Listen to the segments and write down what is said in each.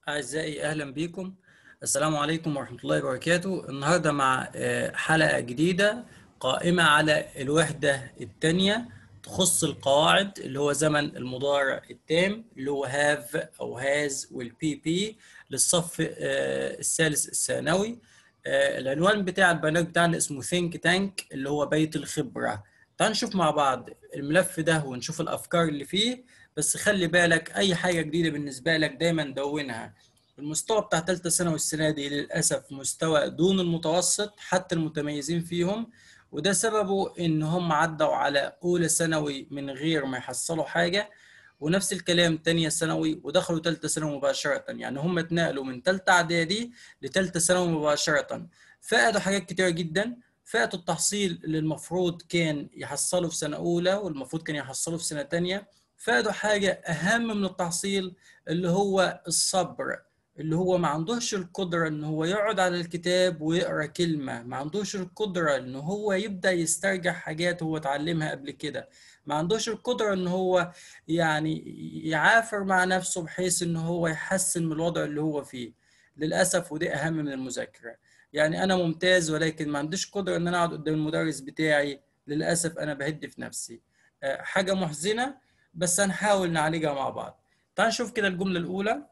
أعزائي أهلا بكم. السلام عليكم ورحمة الله وبركاته. النهاردة مع حلقة جديدة قائمة على الوحدة الثانية تخص القواعد اللي هو زمن المضارع التام اللي هو have أو has والبي بي للصف الثالث الثانوي. العنوان بتاع البرنامج بتاعنا اسمه think tank اللي هو بيت الخبرة. تعال نشوف مع بعض الملف ده ونشوف الأفكار اللي فيه. بس خلي بالك اي حاجه جديده بالنسبه لك دايما دونها. المستوى بتاع ثالثه ثانوي السنه دي للاسف مستوى دون المتوسط حتى المتميزين فيهم، وده سببه ان هم عدوا على اولى ثانوي من غير ما يحصلوا حاجه، ونفس الكلام تانية ثانوي ودخلوا ثالثه ثانوي مباشره. يعني هم اتنقلوا من ثالثه اعدادي لثالثه ثانوي مباشره، فقدوا حاجات كتيره جدا. فقدوا التحصيل اللي المفروض كان يحصلوا في سنه اولى والمفروض كان يحصلوا في سنه ثانيه. فادوا حاجة أهم من التحصيل اللي هو الصبر، اللي هو ما عندوش القدرة إن هو يقعد على الكتاب ويقرأ كلمة، ما عندوش القدرة إن هو يبدأ يسترجع حاجات هو اتعلمها قبل كده، ما عندوش القدرة إن هو يعني يعافر مع نفسه بحيث إن هو يحسن من الوضع اللي هو فيه. للأسف ودي أهم من المذاكرة. يعني أنا ممتاز ولكن ما عنديش قدرة إن أنا أقعد قدام المدرس بتاعي. للأسف أنا بهد في نفسي. حاجة محزنة بس هنحاول نعالجها مع بعض. تعال نشوف كده الجملة الأولى.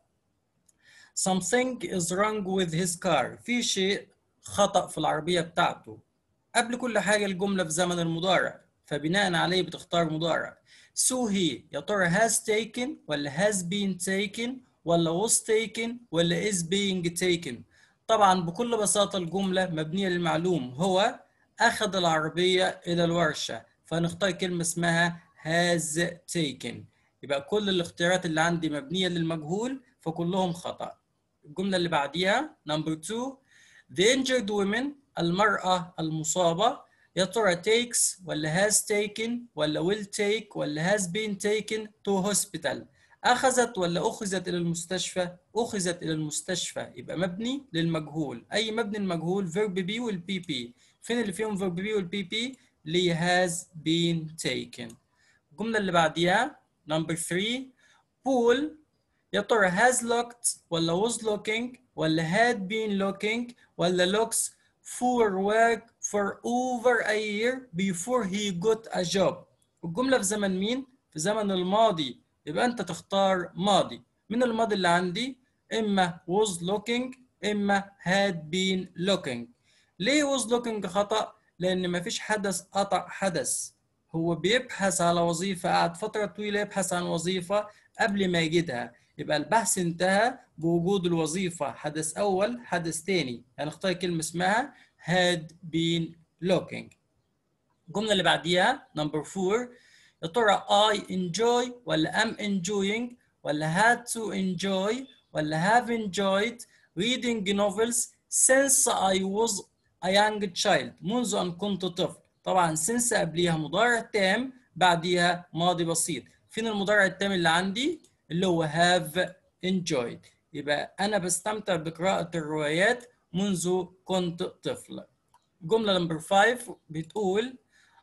Something is wrong with his car. في شيء خطأ في العربية بتاعته. قبل كل حاجة الجملة في زمن المضارع، فبناء عليه بتختار مضارع. So he يا ترى has taken ولا has been taken ولا was taken ولا is being taken. طبعا بكل بساطة الجملة مبنية للمعلوم، هو أخذ العربية إلى الورشة، فنختار كلمة اسمها has taken. يبقى كل الاختيارات اللي عندي مبنية للمجهول فكلهم خطأ. الجملة اللي بعديها number 2. The injured woman المرأة المصابة يا ترى takes ولا has taken ولا will take ولا has been taken to hospital. أخذت ولا أخذت إلى المستشفى؟ أخذت إلى المستشفى، يبقى مبني للمجهول. أي مبني المجهول verb be والبي بي. فين اللي فيهم verb be والبي بي؟ اللي has been taken. الجملة اللي بعديها number 3. Paul يا ترى has looked ولا was looking ولا had been looking ولا looks for work for over a year before he got a job. الجملة في زمن مين؟ في زمن الماضي، يبقى أنت تختار ماضي. من الماضي اللي عندي إما was looking إما had been looking. ليه was looking خطأ؟ لأن مفيش حدث قطع حدث. هو بيبحث على وظيفة، قعد فترة طويلة يبحث عن وظيفة قبل ما يجدها، يبقى البحث انتهى بوجود الوظيفة. حدث أول حدث تاني، هنختار كلمة اسمها had been looking. الجملة اللي بعديها number 4. يا ترى I enjoy ولا am enjoying ولا had to enjoy ولا have enjoyed reading novels since I was a young child. منذ أن كنت طفل. طبعا since قبليها مضارع تام بعديها ماضي بسيط. فين المضارع التام اللي عندي؟ اللي هو have enjoyed. يبقى أنا بستمتع بقراءة الروايات منذ كنت طفل. جملة نمبر 5 بتقول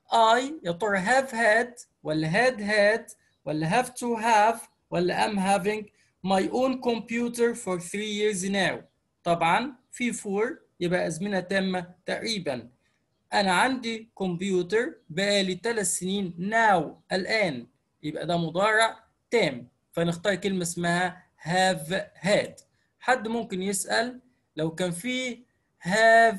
I يا ترى have had ولا had had ولا have to have ولا am having my own computer for 3 years now. طبعا في for يبقى أزمنة تامة تقريبا. أنا عندي كمبيوتر بقالي 3 سنين now الآن، يبقى ده مضارع تام، فنختار كلمة اسمها have had. حد ممكن يسأل لو كان في have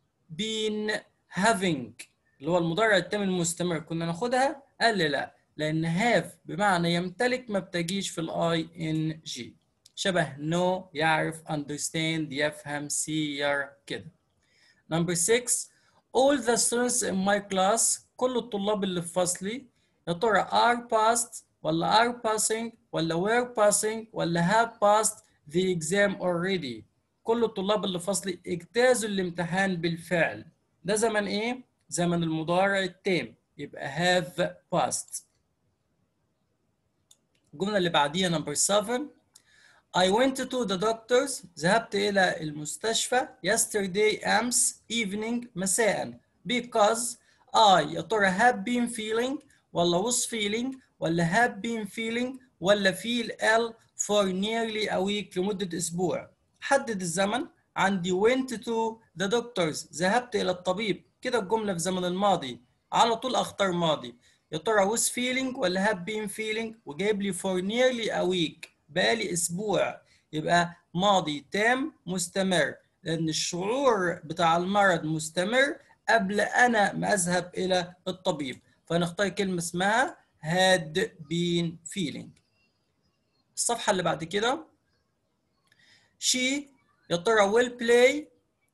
been having اللي هو المضارع التام المستمر كنا ناخدها؟ قال لي لا، لأن have بمعنى يمتلك ما بتجيش في الاي ان جي. شبه know يعرف understand يفهم see يرى كده. Number 6. All the students in my class كل الطلاب اللي في فصلي يا ترى are passed ولا are passing ولا were passing ولا have passed the exam already. كل الطلاب اللي في فصلي اجتازوا الامتحان بالفعل. ده زمن ايه؟ زمن المضارع التام، يبقى have passed. الجملة اللي بعديها number 7. I went to the doctors ذهبت إلى المستشفى yesterday أمس evening مساء because I يا ترى have been feeling ولا was feeling ولا have been feeling ولا feel ill for nearly a week لمدة أسبوع. حدد الزمن. عندي went to the doctors ذهبت إلى الطبيب. كده الجملة في زمن الماضي، على طول أختار ماضي. يا ترى was feeling ولا have been feeling؟ وجايب لي for nearly a week بقالي أسبوع، يبقى ماضي تام مستمر، لأن الشعور بتاع المرض مستمر قبل أنا ما أذهب إلى الطبيب. فنختار كلمة اسمها had been feeling. الصفحة اللي بعد كده she يا ترى will play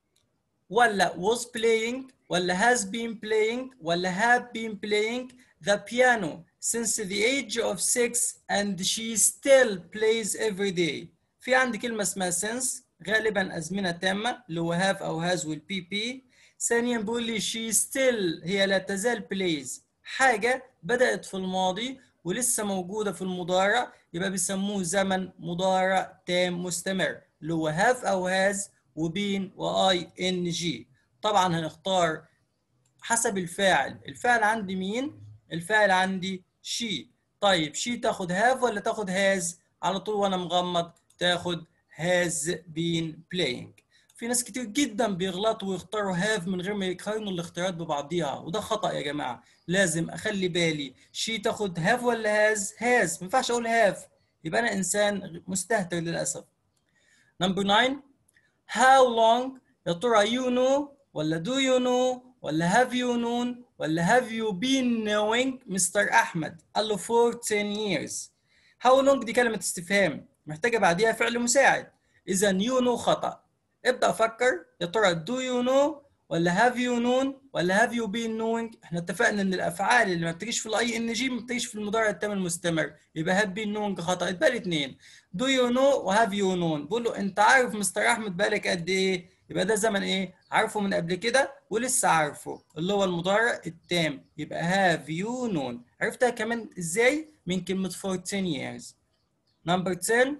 ولا was playing ولا has been playing ولا have been playing the piano since the age of 6 and she still plays every day. في عندي كلمة اسمها since غالبا أزمنة تامة اللي هو have أو has والبي بي. ثانيا بيقول لي she still هي لا تزال plays حاجة بدأت في الماضي ولسه موجودة في المضارع، يبقى بيسموه زمن مضارع تام مستمر اللي هو have أو has وبين واي ان جي. طبعا هنختار حسب الفاعل. الفاعل عندي مين؟ الفاعل عندي شي. طيب شي تاخد هاف ولا تاخد هاز؟ على طول وانا مغمض تاخد هاز بين بلاينج. في ناس كتير جدا بيغلطوا ويختاروا هاف من غير ما يقارنوا الاختيارات ببعضيها، وده خطأ يا جماعة. لازم اخلي بالي شي تاخد هاف ولا هاز؟ هاز، ما ينفعش اقول هاف، يبقى انا انسان مستهتر للاسف. نمبر 9 how long يا ترى you know ولا do you know ولا have you known ولا have you been knowing مستر أحمد؟ قال له for 10 years. how long دي كلمة استفهام محتاجة بعديها فعل مساعد، إذا you know خطأ. ابدأ أفكر يا ترى do you know ولا have you known ولا have you been knowing؟ احنا اتفقنا ان الافعال اللي ما بتجيش في الاي ان جي ما بتجيش في المضارع التام المستمر، يبقى have been knowing خطأ. يبقى لي اتنين do you know و have you known. بقول له انت عارف مستر احمد بقالك قد ايه؟ يبقى ده زمن ايه؟ عارفه من قبل كده ولسه عارفه اللي هو المضارع التام، يبقى have you known. عرفتها كمان ازاي؟ من كلمة for 10 years. number 10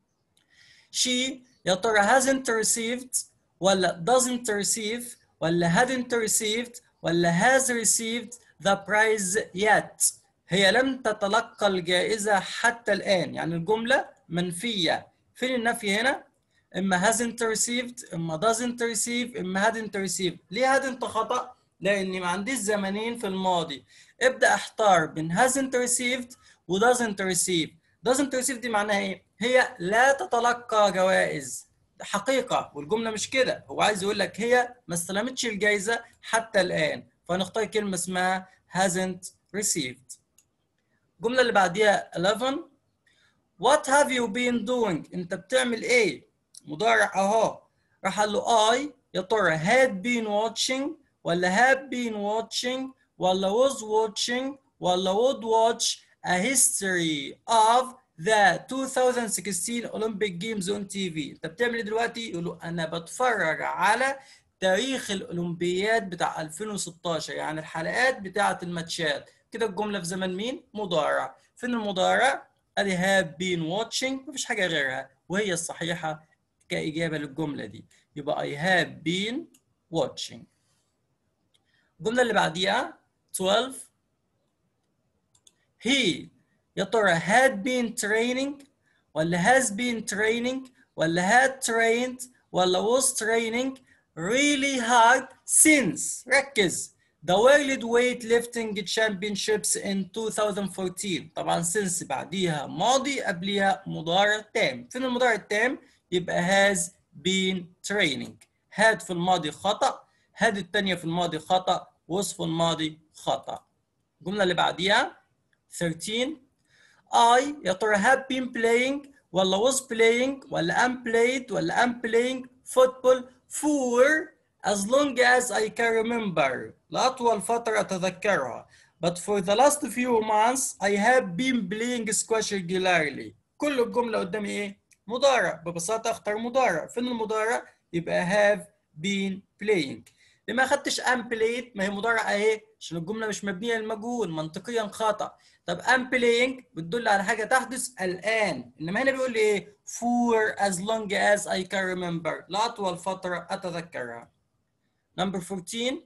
she يا ترى hasn't received ولا doesn't receive ولا hadn't received ولا has received the prize yet؟ هي لم تتلقى الجائزة حتى الآن، يعني الجملة منفية. فين النفي هنا؟ إما hasn't received إما doesn't receive إما hadn't received. ليه hadn't خطأ؟ لأني ما عنديش زمنين في الماضي. ابدأ احتار بين hasn't received و doesn't receive. doesn't receive دي معناها ايه؟ هي لا تتلقى جوائز. حقيقة، والجملة مش كده، هو عايز يقول لك هي ما استلمتش الجائزة حتى الآن، فنختار كلمة اسمها hasn't received. الجملة اللي بعديها 11 what have you been doing؟ انت بتعمل ايه؟ مضارع اهو. راح قال له I يا ترى had been watching ولا have been watching ولا was watching ولا would watch a history of the 2016 Olympic Games on TV. انت بتعمل ايه دلوقتي؟ يقول له انا بتفرج على تاريخ الاولمبياد بتاع 2016، يعني الحلقات بتاعه الماتشات. كده الجمله في زمن مين؟ مضارع. فين المضارع؟ ادي have been watching، مفيش حاجه غيرها وهي الصحيحه كاجابه للجمله دي، يبقى I have been watching. الجمله اللي بعديها 12 he يا ترى had been training ولا has been training ولا had trained ولا was training really hard since. ركز the World Weightlifting Championships in 2014. طبعا since بعديها ماضي قبليها مضارع تام. فين المضارع التام؟ يبقى has been training. had في الماضي خطأ، had التانية في الماضي خطأ، was في الماضي خطأ. الجملة اللي بعديها 13 I يا ترى have been playing ولا was playing ولا am played ولا am playing football for as long as I can remember لأطول فترة أتذكرها. But for the last few months I have been playing squash regularly. كل الجملة قدامي إيه؟ مضارع. ببساطة أختار مضارع. فين المضارع؟ يبقى have been playing. لما أخدتش am played ما هي مضارع أهي عشان الجملة مش مبنية للمجهول، منطقيا خطأ. طب am playing بتدل على حاجة تحدث الآن، إنما هنا بيقول لي إيه؟ for as long as I can remember لأطول فترة أتذكرها. Number 14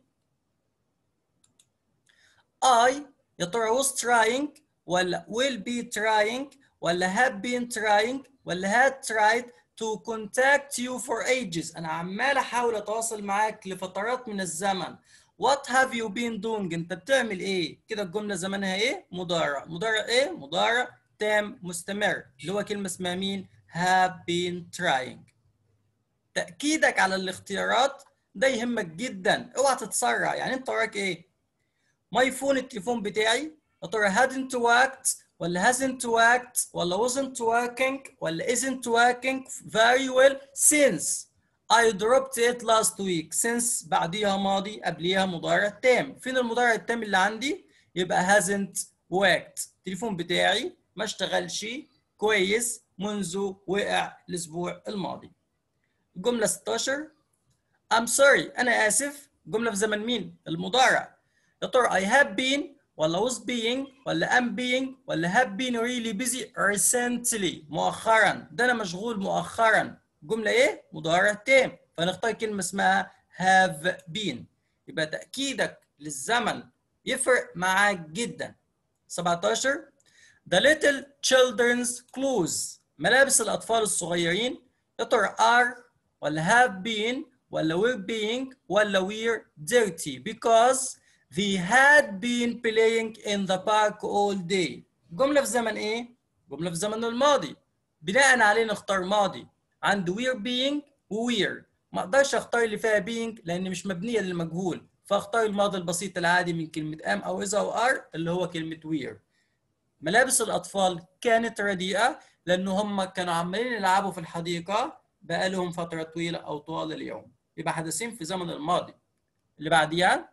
I يا ترى was trying ولا will be trying ولا have been trying ولا had tried to contact you for ages. أنا عمال أحاول أتواصل معاك لفترات من الزمن. What have you been doing؟ أنت بتعمل إيه؟ كده الجملة زمانها إيه؟ مضارع. مضارع إيه؟ مضارع تام مستمر اللي هو كلمة اسمها مين؟ have been trying. تأكيدك على الاختيارات ده يهمك جدا، اوعى تتسرع. يعني أنت وراك إيه؟ ماي فون التليفون بتاعي يا ترى hadn't worked ولا hasn't worked ولا wasn't working ولا isn't working very well since I dropped it last week. since بعديها ماضي قبليها مضارع تام. فين المضارع التام اللي عندي؟ يبقى hasn't worked. التليفون بتاعي ما اشتغلش كويس منذ وقع الأسبوع الماضي. الجملة 16 I'm sorry أنا آسف. جملة في زمن مين؟ المضارع. يا ترى I have been ولا was being ولا am being ولا have been really busy recently مؤخرا. ده أنا مشغول مؤخرا. جملة إيه؟ مضارع تام. فنختار كلمة اسمها have been. يبقى تأكيدك للزمن يفرق معاك جدا. 17 The little children's clothes ملابس الأطفال الصغيرين يا ترى are ولا have been ولا were being ولا were dirty because they had been playing in the park all day. جملة في زمن ايه؟ جملة في زمن الماضي. بناء عليه نختار ماضي. عند were being و were. ما اقدرش اختار اللي فيها being لان مش مبنية للمجهول، فاختار الماضي البسيط العادي من كلمة am او is او are اللي هو كلمة were. ملابس الأطفال كانت رديئة لأنه هم كانوا عمالين يلعبوا في الحديقة بقالهم فترة طويلة أو طوال اليوم. يبقى حدثين في زمن الماضي. اللي بعديها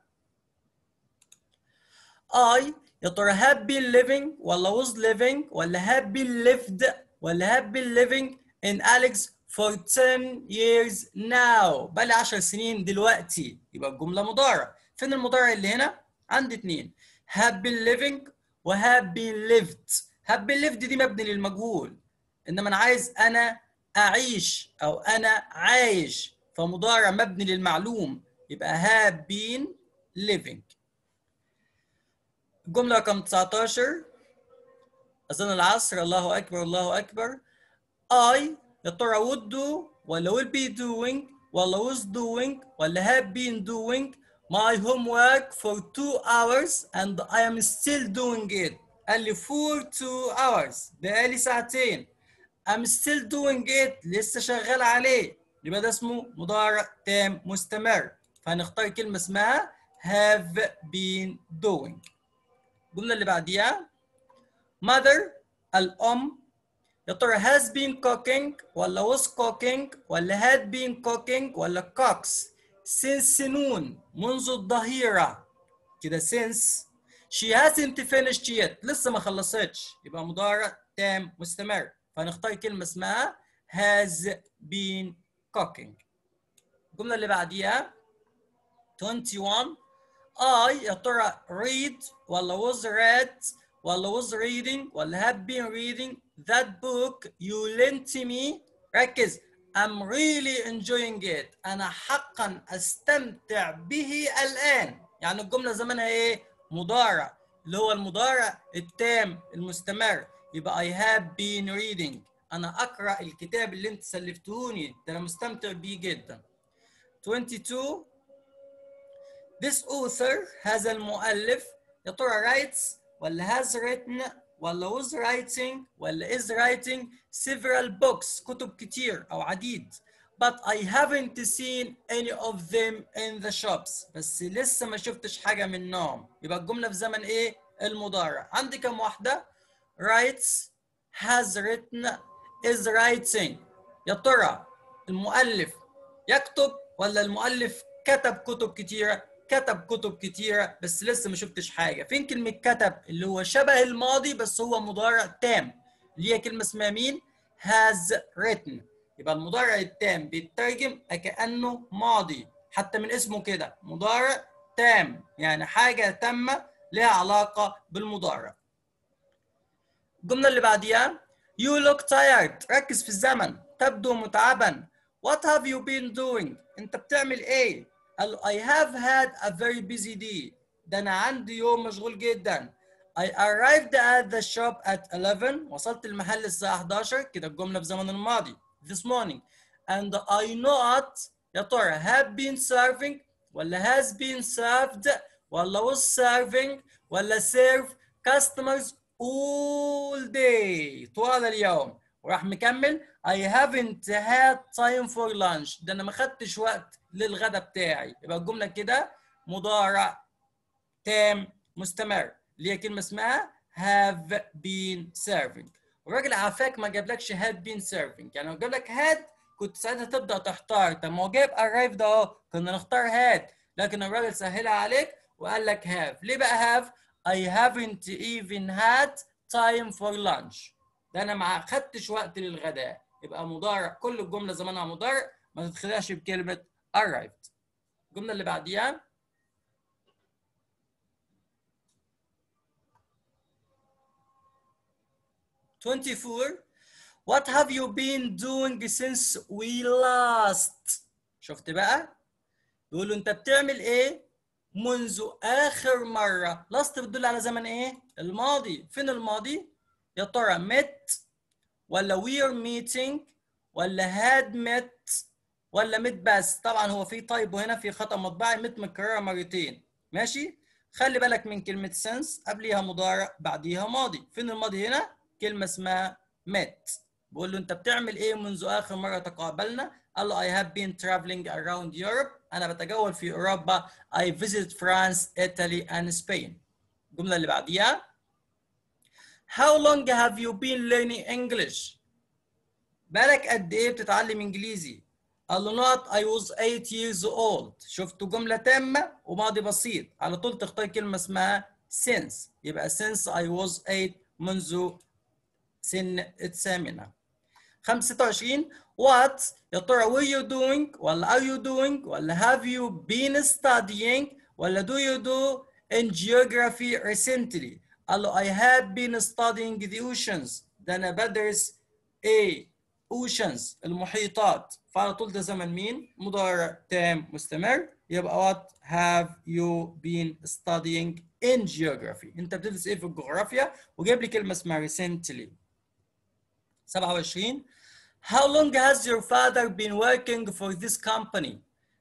I يا ترى have been living ولا was living ولا have been lived ولا have been living in Alex for 10 years now. بقالي 10 سنين دلوقتي. يبقى الجملة مضارع. فين المضارع اللي هنا؟ عندي اتنين have been living و have been lived. have been lived دي مبني للمجهول، إنما أنا عايز أنا أعيش أو أنا عايش، فمضارع مبني للمعلوم يبقى have been living. الجملة رقم 19 أذان العصر الله أكبر الله أكبر. I يا ترى would do ولا will be doing ولا was doing ولا have been doing my homework for 2 hours and I am still doing it. قال لي for 2 hours بقالي ساعتين. I'm still doing it لسه شغال عليه. يبقى ده اسمه مضارع تام مستمر. فهنختار كلمة اسمها have been doing. الجملة اللي بعديها mother الأم يا ترى has been cooking ولا was cooking ولا had been cooking ولا cooks since نون منذ الظهيرة. كده since she hasn't finished yet لسه ما خلصتش. يبقى مضارع تام مستمر. فهنختار كلمة اسمها has been cooking. الجملة اللي بعديها 21 I يا ترى read ولا was read ولا was reading ولا have been reading that book you lent me. ركز I'm really enjoying it. أنا حقا أستمتع به الآن. يعني الجملة زمانها إيه؟ مضارع اللي هو المضارع التام المستمر. يبقى I have been reading. أنا أقرأ الكتاب اللي أنت سلفتهوني ده، أنا مستمتع بيه جدا. 22 This author هذا المؤلف يا ترى writes ولا has written ولا was writing ولا is writing several books كتب كتير أو عديد. But I haven't seen any of them in the shops. بس لسه ما شفتش حاجة منهم. يبقى الجملة في زمن إيه؟ المضارع. عندي كم واحدة؟ writes has written is writing. يا ترى المؤلف يكتب ولا المؤلف كتب كتب كتيرة؟ كتب كتب كتيرة بس لسه ما شفتش حاجة. فين كلمة كتب اللي هو شبه الماضي بس هو مضارع تام اللي هي كلمة اسمها مين؟ has written. يبقى المضارع التام بيترجم كأنه ماضي حتى من اسمه كده مضارع تام، يعني حاجة تامة لها علاقة بالمضارع. الجملة اللي بعديها You look tired. ركز في الزمن. تبدو متعبا. What have you been doing؟ أنت بتعمل إيه؟ قال I have had a very busy day. ده أنا عندي يوم مشغول جدا. I arrived at the shop at 11. وصلت المحل الساعة 11. كده الجملة في زمن الماضي. This morning. And I not يا ترى have been serving ولا has been served ولا was serving ولا serve customers all day طوال اليوم. وراح مكمل I haven't had time for lunch. ده انا ما خدتش وقت للغدا بتاعي. يبقى الجملة كده مضارع تام مستمر اللي هي كلمة اسمها have been serving. والراجل عافاك ما جابلكش had been serving. يعني لو جاب لك had كنت ساعتها تبدأ تحتار. طب ما هو جايب arrived اهو كنا نختار had. لكن الراجل سهلها عليك وقال لك have. ليه بقى have؟ I haven't even had time for lunch. ده انا ما خدتش وقت للغداء. يبقى مضارع كل الجملة زمانها مضارع ما تتخدعش بكلمة arrived. الجملة اللي بعديها 24. What have you been doing since we last؟ شفت بقى؟ بيقول له انت بتعمل ايه منذ اخر مرة. last بتدل على زمن ايه؟ الماضي. فين الماضي؟ يا ترى met ولا we're meeting ولا had met ولا met بس. طبعا هو في تايبو هنا، في خطأ مطبعي. met متكررة مرتين. ماشي؟ خلي بالك من كلمة since قبليها مضارع بعديها ماضي. فين الماضي هنا؟ كلمة اسمها met. بقول له انت بتعمل ايه منذ اخر مرة تقابلنا؟ قال له I have been traveling around Europe. انا بتجول في اوروبا. I visit France, Italy and Spain. الجملة اللي بعديها How long have you been learning English؟ بالك قد ايه بتتعلم انجليزي؟ قال له not I was 8 years old. شفتوا جملة تامة وماضي بسيط. على طول تختار كلمة اسمها since. يبقى since I was 8 منذ سن الثامنة. 25 what يا ترى were you doing ولا are you doing ولا have you been studying ولا do you do in geography recently؟ قال له I have been studying the oceans. ده أنا بدرس إيه؟ oceans المحيطات. فعلى طول ده زمن مين؟ مضارع تام مستمر. يبقى what have you been studying in geography؟ أنت بتدرس إيه في الجغرافيا؟ وجايب لي كلمة اسمها recently. 27 How long has your father been working for this company؟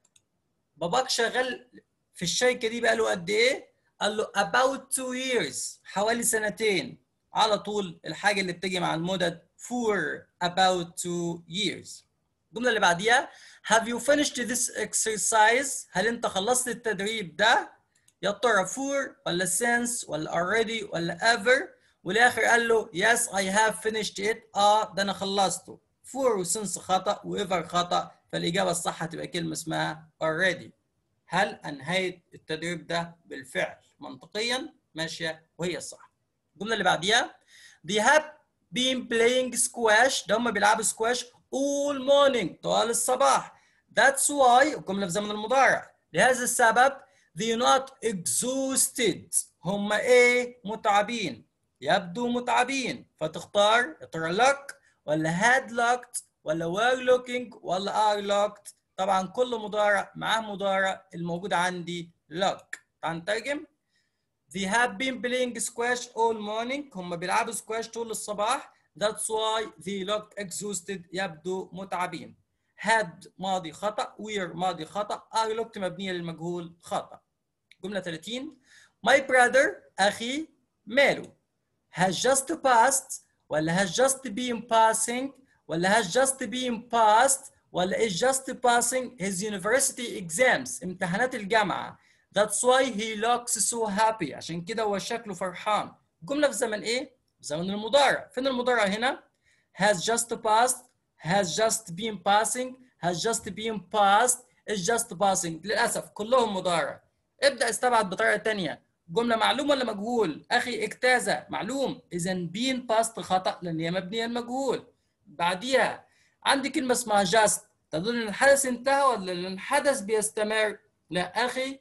باباك شغال في الشركة دي بقاله قد إيه؟ قال له about 2 years. حوالي سنتين. على طول الحاجة اللي بتيجي مع المدد for about 2 years. الجملة اللي بعديها Have you finished this exercise؟ هل أنت خلصت التدريب ده؟ يا ترى for ولا since ولا already ولا ever؟ والاخر قال له yes I have finished it. ده انا خلصته. for وسنس خطأ وايفر خطأ. فالاجابه الصح هتبقى كلمه اسمها already. هل انهيت التدريب ده بالفعل؟ منطقيا ماشيه وهي الصح. الجمله اللي بعديها they have been playing squash. ده هم بيلعبوا سكواش all morning طوال الصباح. that's why الجمله في زمن المضارع. لهذا السبب they not exhausted. هم ايه؟ متعبين. يبدو متعبين. فتختار يا ترى look ولا had looked ولا were looking ولا are looked. طبعا كل مضارع معاه مضارع. الموجود عندي look. تعال نترجم. They have been playing squash all morning. هم بيلعبوا سكواش طول الصباح. That's why they looked exhausted. يبدو متعبين. had ماضي خطأ. were ماضي خطأ. are looked مبنية للمجهول خطأ. جملة 30 My brother أخي ماله has just passed ولا has just been passing ولا has just been passed ولا is just passing his university exams امتحانات الجامعة. That's why he looks so happy. عشان كده هو شكله فرحان. الجملة في زمن ايه؟ في زمن المضارع. فين المضارع هنا؟ has just passed has just been passing has just been passed is just passing. للأسف كلهم مضارع. ابدأ استبعد بطريقة تانية. جملة معلوم ولا مجهول؟ أخي اجتاز معلوم. إذا بين باست خطأ لأن هي مبنية المجهول. بعديها عندي كلمة اسمها just تدل إن الحدث انتهى ولا إن الحدث بيستمر؟ لا أخي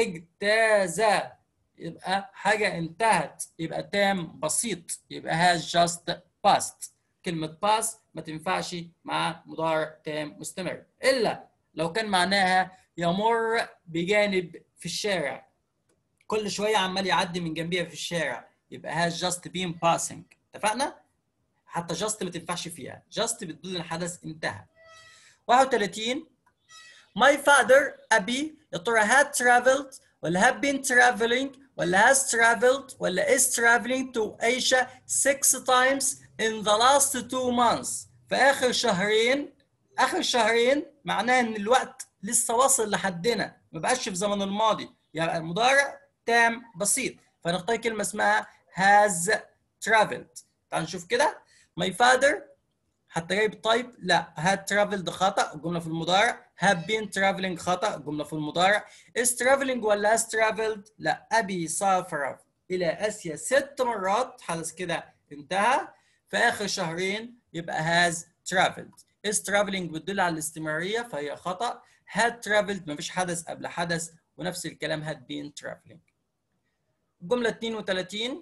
اجتاز. يبقى حاجة انتهت. يبقى تام بسيط. يبقى has just passed. كلمة pass ما تنفعش مع مضارع تام مستمر إلا لو كان معناها يمر بجانب في الشارع. كل شوية عمال يعدي من جنبيها في الشارع. يبقى has just been passing. اتفقنا؟ حتى just ما تنفعش فيها، just بتدل الحدث انتهى. 31 My father أبي يا ترى had traveled ولا have been traveling ولا has traveled ولا is traveling to Asia 6 times in the last 2 months. في آخر شهرين، آخر شهرين معناه إن الوقت لسه واصل لحدنا، ما بقاش في زمن الماضي، يعني المضارع تام بسيط، فنختار كلمة اسمها has traveled. تعال نشوف كده. My father حتى جايب تايب، لا had traveled خطأ الجملة في المضارع، have been traveling خطأ الجملة في المضارع، is traveling ولا has traveled؟ لا، أبي سافر إلى آسيا 6 مرات، حدث كده انتهى. في آخر شهرين يبقى has traveled. is traveling بتدل على الاستمرارية فهي خطأ. had traveled مفيش حدث قبل حدث، ونفس الكلام had been traveling. الجملة 32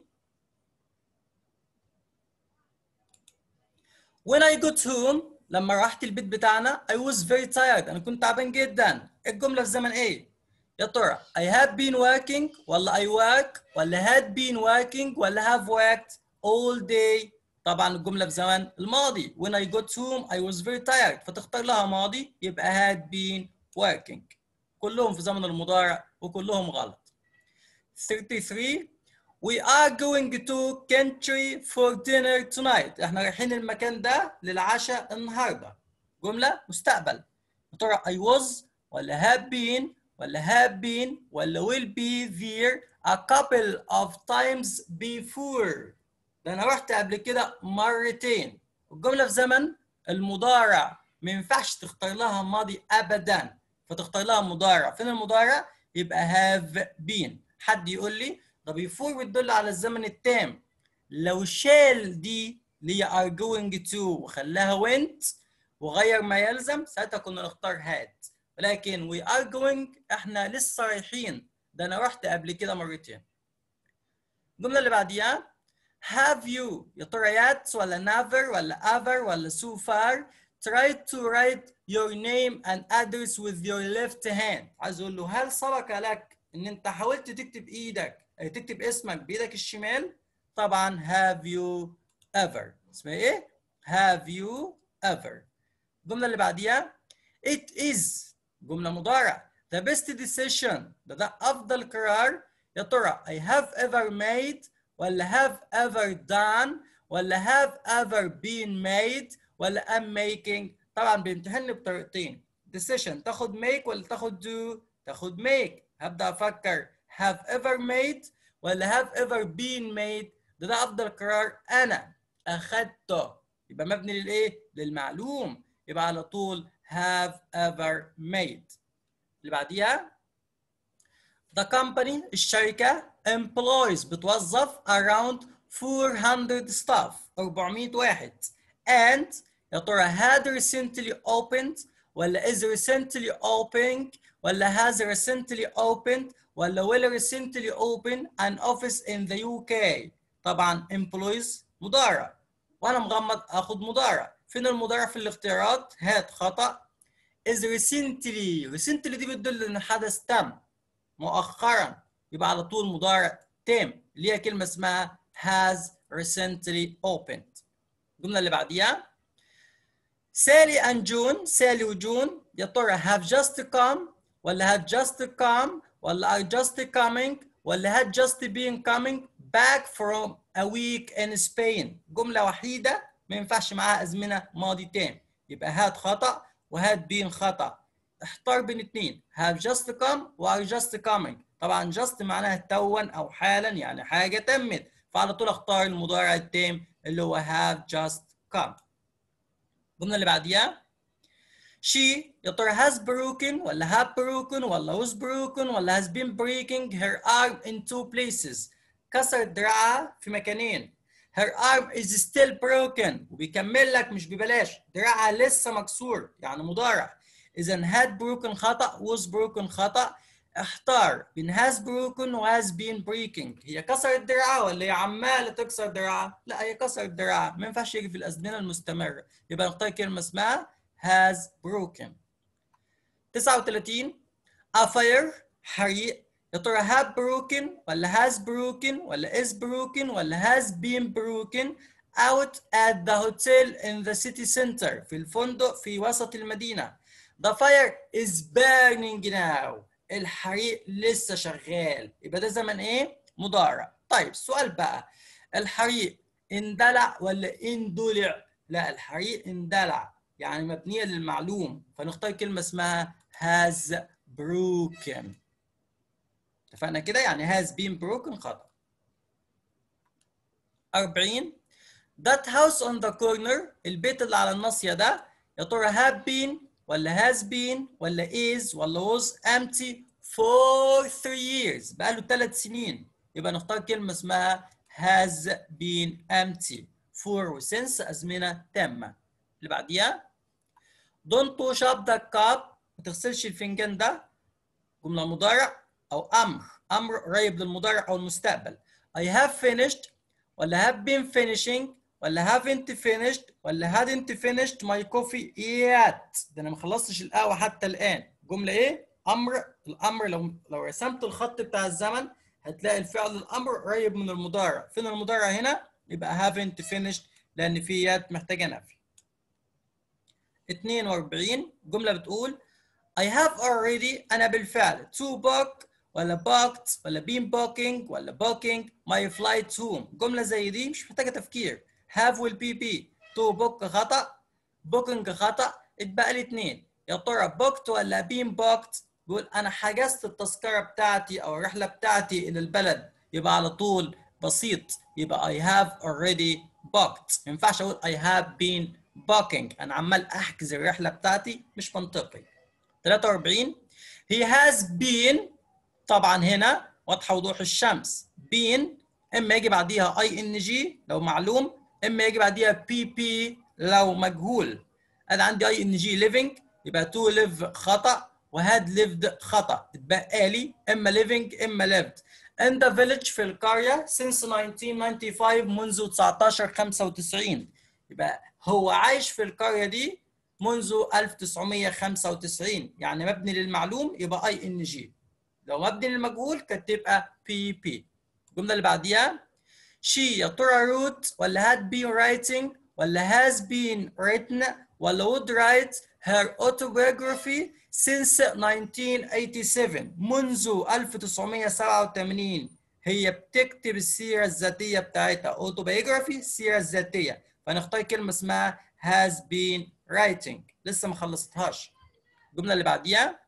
When I got home لما رحت البيت بتاعنا I was very tired أنا كنت تعبان جدا. الجملة في زمن إيه؟ يا ترى I have been working ولا I work ولا had been working ولا have worked all day؟ طبعا الجملة في زمن الماضي. When I got home I was very tired فتختار لها ماضي يبقى had been working. كلهم في زمن المضارع وكلهم غلط. 33 We are going to country for dinner tonight. احنا رايحين المكان ده للعشاء النهارده. جملة مستقبل. يا ترى I was ولا have been ولا have been ولا will be there a couple of times before. ده انا رحت قبل كده مرتين. الجملة في زمن المضارع ما ينفعش تختار لها ماضي ابدا، فتختار لها مضارع. فين المضارع؟ يبقى have been. حد يقول لي ده before بتدل على الزمن التام، لو شال دي اللي هي are going to وخلاها went وغير ما يلزم ساعتها كنا نختار had، ولكن we are going احنا لسه رايحين، ده انا رحت قبل كده مرتين. الجمله اللي بعديها have you يا ترى yet ولا never ولا ever ولا so far tried to write your name and address with your left hand. عايز اقول له هل سبق لك ان انت حاولت تكتب ايدك تكتب اسمك بايدك الشمال؟ طبعا have you ever. اسمها ايه؟ have you ever. الجمله اللي بعديها it is جمله مضارع the best decision ده افضل قرار. يا ترى I have ever made ولا have ever done ولا have ever been made ولا am making؟ طبعا بيمتحنني بطريقتين، decision تاخد make ولا تاخد do؟ تاخد make. هبدا افكر have ever made ولا have ever been made؟ ده افضل قرار انا اخدته، يبقى مبني للايه؟ للمعلوم، يبقى على طول have ever made. اللي بعديها the company الشركة employs بتوظف around 400 staff 400 واحد and يا ترى had recently opened ولا is recently opening ولا has recently opened ولا will recently open an office in the UK؟ طبعا employs مضارع وانا مغمض اخد مضارع. فين المضارع في الاختيارات؟ had خطأ. is recently دي بتدل ان الحدث تم مؤخرا، يبقى على طول مضارع تام اللي هي كلمه اسمها has recently opened. الجمله اللي بعديها سالي and جون سالي وجون يا ترى have just come ولا had just come ولا are just coming ولا had just been coming back from a week in Spain؟ جمله وحيده ما ينفعش معاها ازمنه ماضي تام، يبقى had خطا وهاد been خطا. احتار بين اثنين have just come و are just coming. طبعا just معناها توا او حالا يعني حاجه تمت، فعلى طول اختار المضارع التام اللي هو have just come. الجمله اللي بعديها she يا ترى has broken ولا have broken ولا was broken ولا has been breaking her arm in 2 places. كسرت دراعها في مكانين. her arm is still broken وبيكمل لك مش ببلاش، دراعها لسه مكسور يعني مضارع. إذا had broken خطأ was broken خطأ. احتار بين has broken و has been breaking. هي كسرت دراعها ولا هي عمالة تكسر دراعها؟ لا هي كسرت دراعها، ما ينفعش يجي في الأزمنة المستمرة، يبقى نختار كلمة اسمها has broken. 39 a fire حريق يا ترى have broken ولا has broken ولا is broken ولا has been broken out at the hotel in the city center في الفندق في وسط المدينة. The fire is burning now. الحريق لسه شغال. يبقى ده زمن ايه؟ مضارع. طيب السؤال بقى، الحريق اندلع ولا اندلع؟ لا، الحريق اندلع، يعني مبنية للمعلوم، فنختار كلمة اسمها has broken. اتفقنا كده؟ يعني has been broken خطأ. 40 that house on the corner، البيت اللي على الناصية ده، يا ترى have been ولا has been ولا is ولا was empty for 3 years، بقاله 3 سنين. يبقى نختار كلمة اسمها has been empty. for و since أزمنة تامة. اللي بعديها don't push up the cup، ما تغسلش الفنجان ده، جملة مضارع أو أمر قريب للمضارع أو المستقبل. I have finished ولا have been finishing ولا haven't finished ولا hadn't finished my coffee yet. ده أنا ما خلصتش القهوة حتى الآن. جملة إيه؟ أمر. الأمر لو رسمت الخط بتاع الزمن هتلاقي الفعل الأمر قريب من المضارع. فين المضارع هنا؟ يبقى haven't finished لأن في yet محتاجة نفي. 42 جملة بتقول I have already، أنا بالفعل to book ولا booked ولا been booking ولا booking my flight home. جملة زي دي مش محتاجة تفكير. have والبي to book خطأ، booking خطأ، اتبقى لي 2. يا ترى booked ولا been booked؟ بقول أنا حجزت التذكرة بتاعتي أو الرحلة بتاعتي إلى البلد، يبقى على طول بسيط، يبقى I have already booked. ما ينفعش أقول I have been booking، أنا عمال أحجز الرحلة بتاعتي، مش منطقي. 43 he has been، طبعا هنا واضحه وضوح الشمس. been اما يجي بعديها ing لو معلوم، اما يجي بعديها pp لو مجهول. انا عندي ing living يبقى to live خطا وهاد lived خطا، اتبقى لي اما living اما lived. in the village في القريه since 1995 منذ 1995، يبقى هو عايش في القريه دي منذ 1995، يعني مبني للمعلوم يبقى اي ان جي، لو مبني للمجهول كانت تبقى بي بي. الجمله اللي بعديها she، يا ترى wrote ولا had been writing ولا has been written ولا would write her autobiography since 1987، منذ 1987 هي بتكتب السيره الذاتيه بتاعتها. autobiography السيره الذاتيه، فنختار كلمه اسمها has been writing. لسه ما خلصتهاش. الجمله اللي بعديها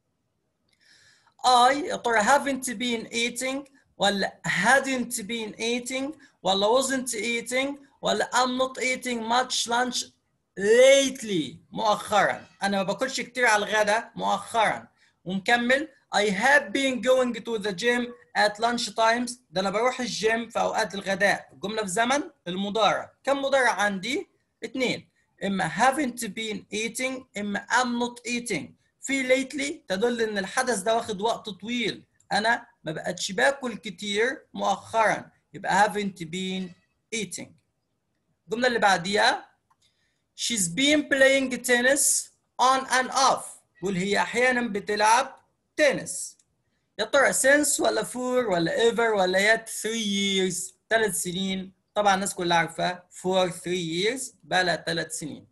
I، يا ترى haven't been eating ولا hadn't been eating ولا wasn't eating ولا I'm not eating much lunch lately مؤخرا. انا ما باكلش كتير على الغداء مؤخرا. ومكمل I have been going to the gym at lunch times، ده انا بروح الجيم في اوقات الغداء. الجمله في زمن المضارع. كم مضارع عندي؟ 2. اما haven't been eating اما I'm not eating. في lately تدل ان الحدث ده واخد وقت طويل، انا ما بقتش باكل كتير مؤخرا، يبقى haven't been eating. الجمله اللي بعديها she's been playing tennis on and off، بقول هي احيانا بتلعب تنس. يا ترى since ولا for ولا ever ولا yet 3 years 3 سنين، طبعا الناس كلها عارفه for 3 years بقى لها 3 سنين.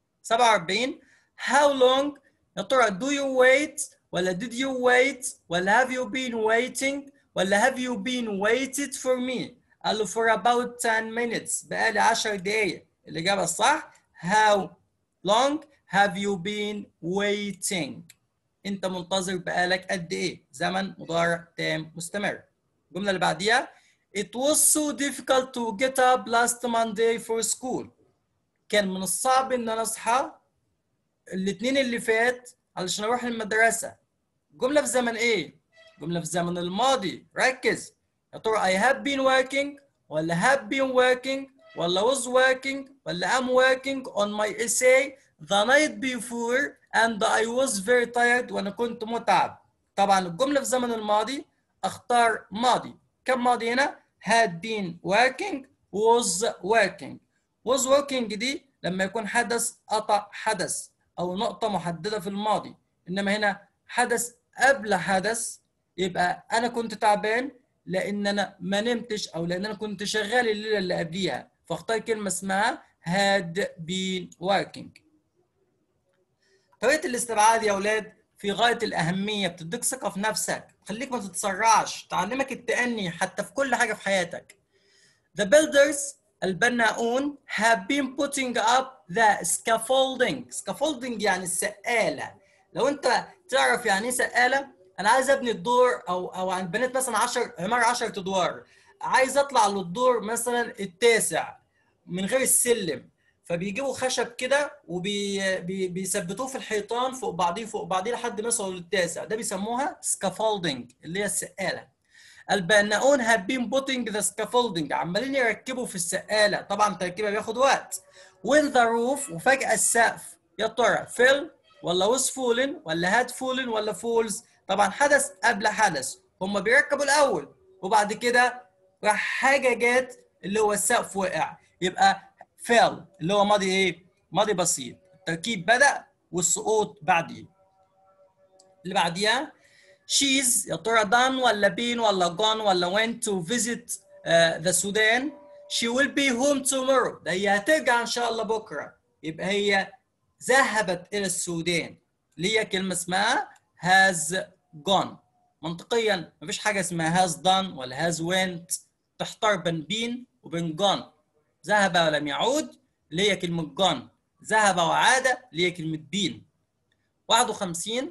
47 how long، يا ترى do you wait ولا did you wait ولا have you been waiting ولا have you been waited for me؟ قال له for about 10 minutes بقالي 10 دقايق. الإجابة الصح how long have you been waiting؟ أنت منتظر بقالك قد إيه؟ زمن مضارع تام مستمر. الجملة اللي بعديها it was so difficult to get up last Monday for school، كان من الصعب إن أنا أصحى الاثنين اللي فات علشان اروح المدرسه. جمله في زمن ايه؟ جمله في زمن الماضي. ركز، يا ترى I have been working ولا have been working ولا was working ولا am working on my essay the night before and I was very tired وانا كنت متعب. طبعا الجمله في زمن الماضي اختار ماضي. كم ماضي هنا؟ had been working was working. was working دي لما يكون حدث قطع حدث او نقطة محددة في الماضي، انما هنا حدث قبل حدث يبقى انا كنت تعبان لان انا ما نمتش او لان انا كنت شغال الليله اللي قبليها، فاختار كلمه اسمها had been working. طريقه الاستبعاد يا اولاد في غايه الاهميه، بتديك ثقه في نفسك، تخليك ما تتسرعش، تعلمك التأني حتى في كل حاجه في حياتك. The builders البناؤون have been putting up the scaffolding. scaffolding يعني السقالة. لو انت تعرف يعني ايه سقالة، انا عايز ابني الدور او عن بنيت مثلا 10 عمارة 10 ادوار، عايز اطلع للدور مثلا التاسع من غير السلم، فبيجيبوا خشب كده وبيثبتوه في الحيطان فوق بعضيه فوق بعضيه لحد ما يوصلوا للتاسع، ده بيسموها scaffolding اللي هي السقالة. البناؤون have been putting the scaffolding، عمالين يركبوا في السقالة، طبعا تركيبها بياخد وقت. when the roof، وفجأة السقف يا ترى fell ولا was fallen ولا had fallen ولا falls؟ طبعا حدث قبل حدث، هم بيركبوا الأول وبعد كده راح حاجة جت اللي هو السقف وقع، يبقى fell اللي هو ماضي ايه؟ ماضي بسيط، التركيب بدأ والسقوط بعديه. اللي بعديها she's يا ترى done ولا been ولا gone ولا went to visit the Sudan. she will be home tomorrow، ده هي هترجع ان شاء الله بكره، يبقى هي ذهبت الى السودان، اللي هي كلمه اسمها has gone. منطقيا مفيش حاجه اسمها has done ولا has went، تحتار بين been وبين gone. ذهب ولم يعود اللي هي كلمه gone، ذهب وعاد اللي هي كلمه been. 51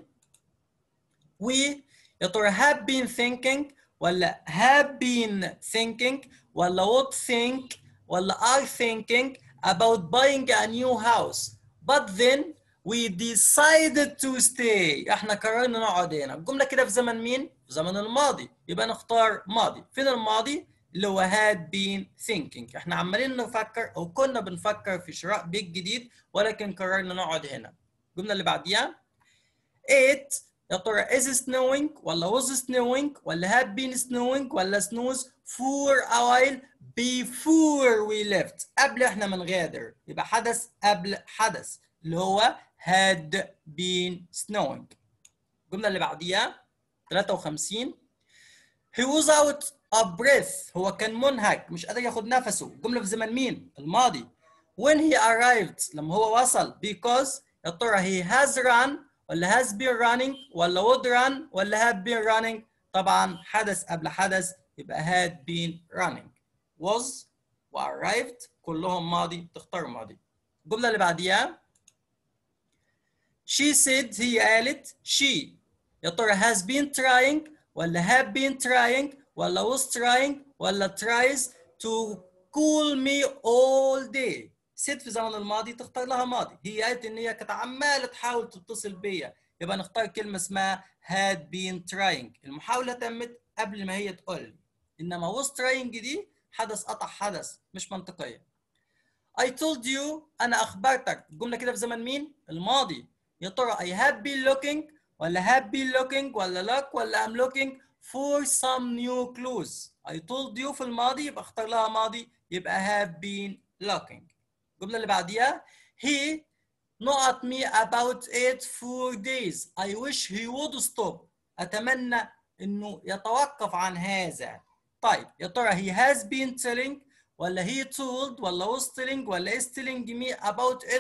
we يا ترى have been thinking ولا have been thinking ولا would think ولا are thinking about buying a new house but then we decided to stay. احنا قررنا نقعد هنا. الجملة كده في زمن مين؟ في زمن الماضي، يبقى نختار ماضي. فين الماضي؟ اللي هو had been thinking. احنا عمالين نفكر او كنا بنفكر في شراء بيت جديد ولكن قررنا نقعد هنا. الجملة اللي بعديها 8 يا ترى is snowing ولا was snowing ولا had been snowing ولا snows for a while before we left، قبل احنا من غادر، يبقى حدث قبل حدث اللي هو had been snowing. الجملة اللي بعديها 53 he was out of breath، هو كان منهك مش قادر ياخد نفسه. الجملة في زمن مين؟ الماضي. when he arrived لما هو وصل because يا ترى he has run ولا has been running ولا would run ولا had been running؟ طبعا حدث قبل حدث يبقى had been running. was و arrived كلهم ماضي، تختار ماضي. الجملة اللي بعديها she said هي قالت she يا ترى has been trying ولا have been trying ولا was trying ولا tries to call me all day. said في زمن الماضي تختار لها ماضي، هي قالت ان هي كانت عماله تحاول تتصل بيا، يبقى نختار كلمه اسمها had been trying. المحاوله تمت قبل ما هي تقول لي، انما was trying دي حدث قطع حدث، مش منطقيه. I told you انا اخبرتك. الجمله كده في زمن مين؟ الماضي. يا ترى I have been looking ولا have been looking ولا look ولا I'm looking for some new clues. I told you في الماضي يبقى اختار لها ماضي، يبقى have been looking. الجملة اللي بعديها he not me about it for days. I wish he would stop. أتمنى إنه يتوقف عن هذا. طيب يا ترى he has been telling ولا he told ولا was telling ولا is telling me about it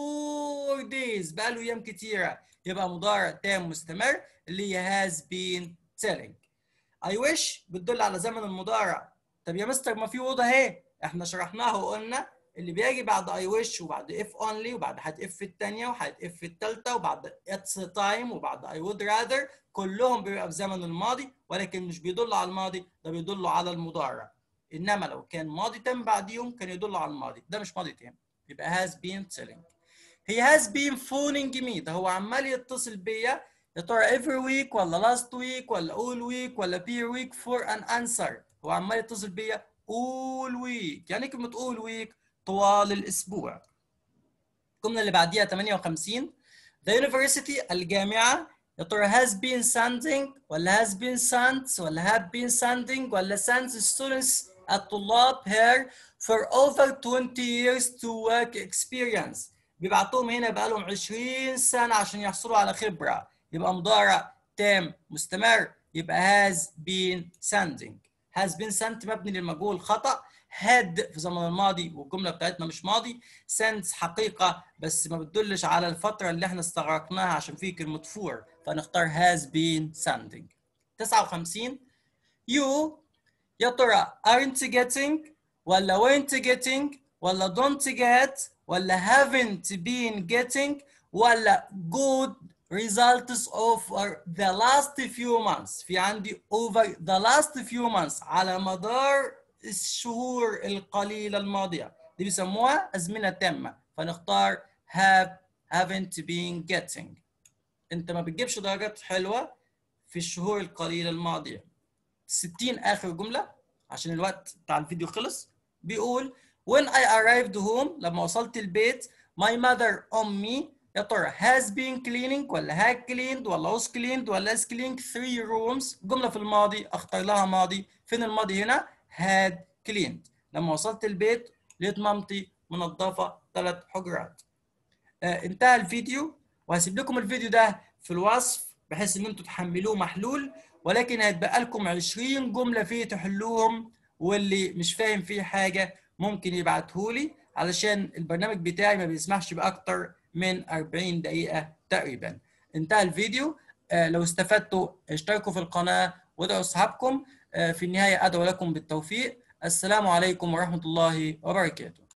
for days، بقاله أيام كتيرة، يبقى مضارع تام مستمر اللي هي has been telling. I wish بتدل على زمن المضارع. طب يا مستر ما في وضع اهي، احنا شرحناها وقلنا اللي بيجي بعد I wish وبعد if only وبعد هت if الثانية وهت if الثالثة وبعد it's time وبعد I would rather، كلهم بيبقى في زمن الماضي ولكن مش بيدل على الماضي، ده بيدل على المضارع. انما لو كان ماضي تام بعديهم كان يدل على الماضي، ده مش ماضي تام، يبقى has been telling. he has been phoning me، ده هو عمال يتصل بيا، يا ترى every week ولا last week ولا all week ولا per week for an answer، هو عمال يتصل بيا all week. يعني كلمة all week طوال الأسبوع. الجملة اللي بعديها 58 the university الجامعة يا ترى has been sending ولا has been sent ولا have been sending ولا sends students الطلاب here for over 20 years to work experience، بيبعتوهم هنا بقالهم 20 سنة عشان يحصلوا على خبرة، يبقى مضارع تام مستمر يبقى has been sending. has been sent مبني للمجهول خطأ. had في زمن الماضي والجملة بتاعتنا مش ماضي. sent حقيقة بس ما بتدلش على الفترة اللي احنا استغرقناها عشان في كلمة for، فنختار has been sending. 59 you يا ترى aren't getting ولا weren't getting ولا don't get ولا haven't been getting ولا good results over the last few months. في عندي over the last few months على مدار الشهور القليلة الماضية، دي بيسموها أزمنة تامة، فنختار haven't been getting. انت ما بتجيبش درجات حلوة في الشهور القليلة الماضية. 60 آخر جملة عشان الوقت بتاع الفيديو خلص. بيقول when I arrived home لما وصلت البيت my mother أمي يا ترى has been cleaning ولا had cleaned ولا was cleaned ولا is cleaning 3 rooms. جملة في الماضي اختار لها ماضي. فين الماضي هنا؟ had cleaned. لما وصلت البيت لقيت مامتي منظفة 3 حجرات. انتهى الفيديو وهسيب لكم الفيديو ده في الوصف بحيث ان انتوا تحملوه محلول، ولكن هيتبقى لكم 20 جملة فيه تحلوهم، واللي مش فاهم فيه حاجة ممكن يبعتهولي علشان البرنامج بتاعي ما بيسمحش بأكتر من 40 دقيقة تقريبا. انتهى الفيديو. لو استفدتوا اشتركوا في القناة وادعوا اصحابكم. في النهاية ادعو لكم بالتوفيق. السلام عليكم ورحمة الله وبركاته.